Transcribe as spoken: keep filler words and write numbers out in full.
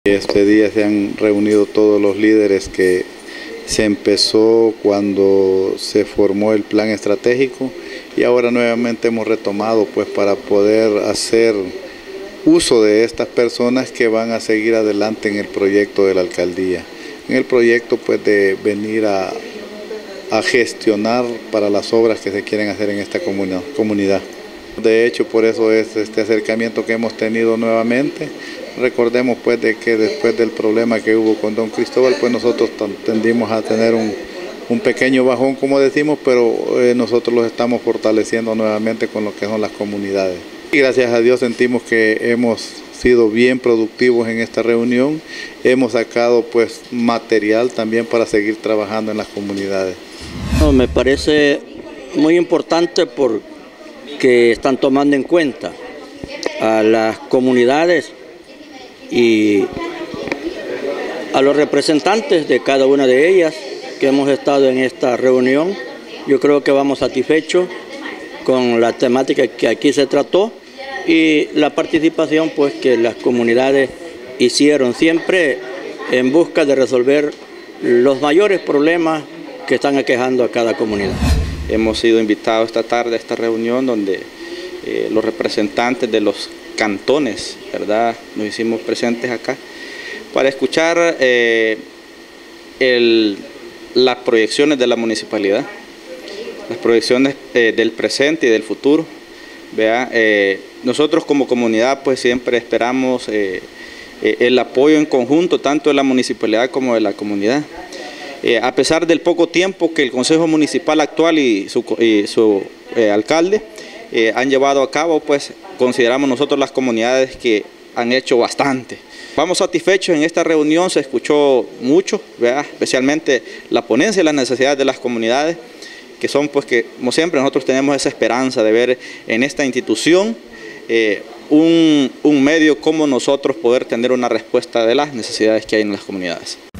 Este día se han reunido todos los líderes que se empezó cuando se formó el plan estratégico y ahora nuevamente hemos retomado pues para poder hacer uso de estas personas que van a seguir adelante en el proyecto de la alcaldía. En el proyecto pues de venir a, a gestionar para las obras que se quieren hacer en esta comunidad. De hecho, por eso es este acercamiento que hemos tenido nuevamente. Recordemos pues de que después del problema que hubo con don Cristóbal, pues nosotros tendimos a tener un, un pequeño bajón, como decimos, pero eh, nosotros los estamos fortaleciendo nuevamente con lo que son las comunidades. Y gracias a Dios sentimos que hemos sido bien productivos en esta reunión, hemos sacado pues material también para seguir trabajando en las comunidades. No, me parece muy importante porque están tomando en cuenta a las comunidades y a los representantes de cada una de ellas que hemos estado en esta reunión. Yo creo que vamos satisfechos con la temática que aquí se trató y la participación pues que las comunidades hicieron siempre en busca de resolver los mayores problemas que están aquejando a cada comunidad. Hemos sido invitados esta tarde a esta reunión donde eh, los representantes de los cantones, ¿verdad?, nos hicimos presentes acá para escuchar eh, el, las proyecciones de la municipalidad, las proyecciones eh, del presente y del futuro. ¿Vea? Eh, nosotros como comunidad pues siempre esperamos eh, eh, el apoyo en conjunto tanto de la municipalidad como de la comunidad. Eh, a pesar del poco tiempo que el Consejo Municipal actual y su, y su eh, alcalde eh, han llevado a cabo, pues consideramos nosotros las comunidades que han hecho bastante. Vamos satisfechos en esta reunión, se escuchó mucho, ¿verdad?, especialmente la ponencia de las necesidades de las comunidades, que son pues que, como siempre, nosotros tenemos esa esperanza de ver en esta institución eh, un, un medio como nosotros poder tener una respuesta de las necesidades que hay en las comunidades.